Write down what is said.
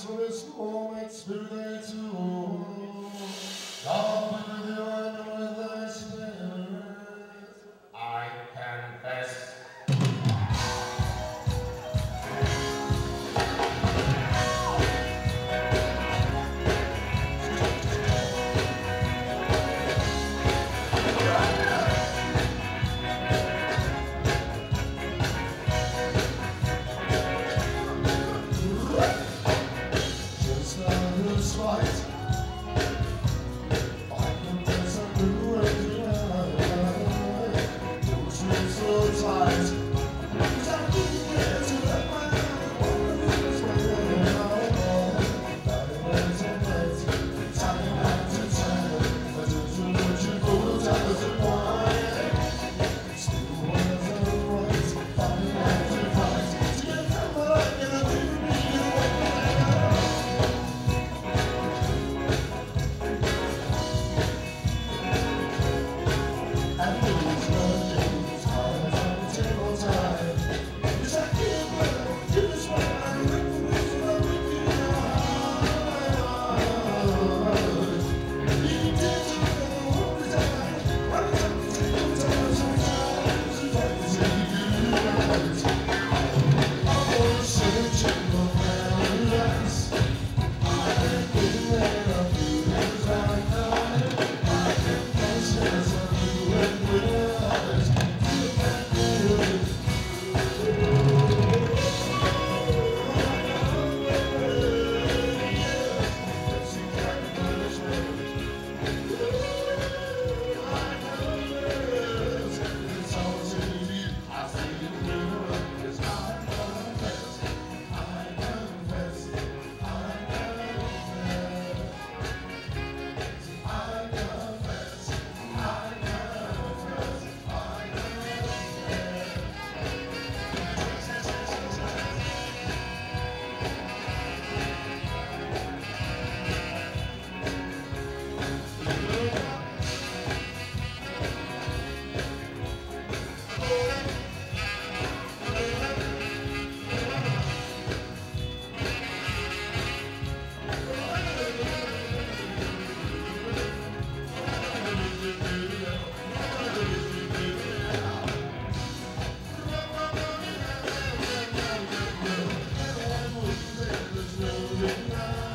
So this moment's too late to hold. God with you and with thy spirit, I confess. Just now who's right? I confess I'm doing right. Don't feel so tight. Cause I keep getting to that man. What is my That waits and waits. Time after time. I just want you for the time of wine. Still was alright. Fighting after fight. To get from what I can do. Tonight.